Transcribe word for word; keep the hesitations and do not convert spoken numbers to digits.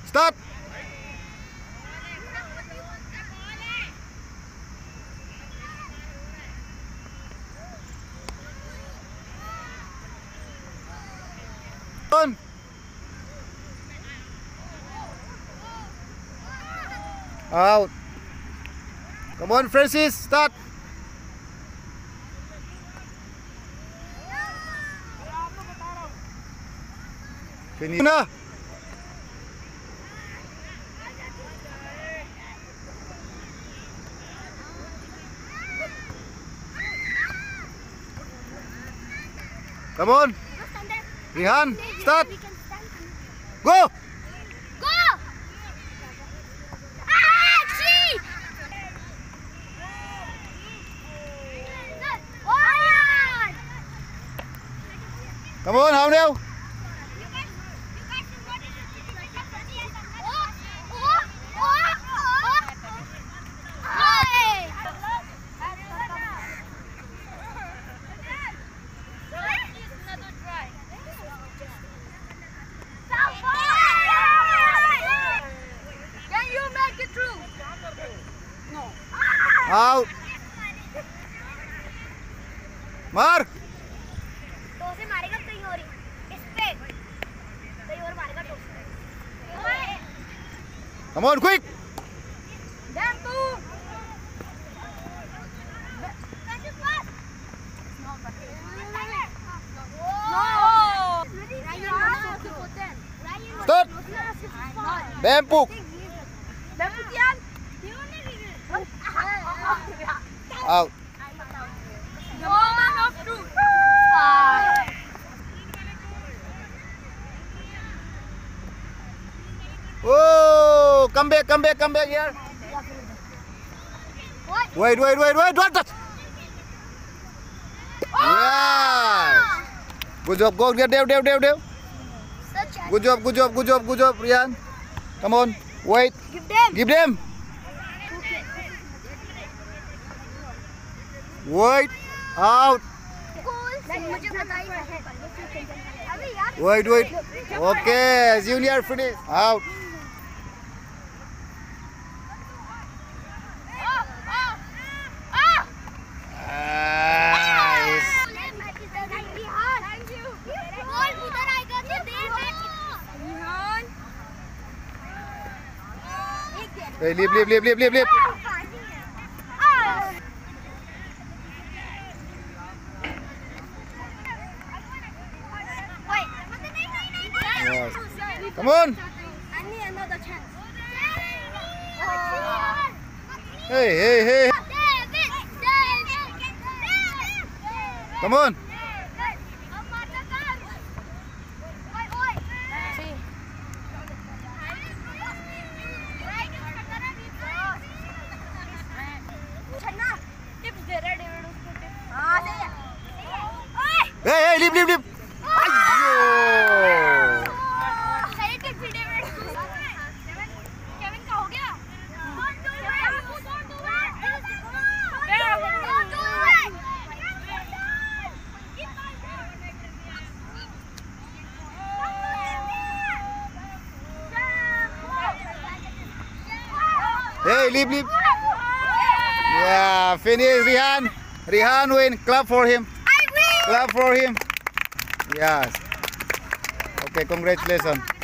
Start. On. Out. Come on, Francis. Start. Finish na. Come on. Rihan, start. Go. Go. Ah, gee. Come on, how now? Out. मार. तो से मारेगा कहीं और इस पे कहीं और मारेगा तो. Come on, quick. Damn tu. No. Start. Bambu. Bambu Tian. Out. No man of truth. Oh, come back, come back, come back here. What? Wait, wait, wait, wait, don't touch. Yes. Good job, go, get down, down, down, down. Good job, good job, good job, good job, Rian. Come on, wait. Give them. Give them. Wait. Out. Wait, wait. Okay, Junior finish. Out. Nice. Hey, leave, leave, leave, leave, leave, leave. Yes. Come on. I need another chance. Hey, hey, hey. Come on. Hey, hey, leave, leave, leave. Hey, leave, leave. Yeah, finish, Rihan. Rihan win. Clap for him. I win. Clap for him. Yes. Okay, congratulations.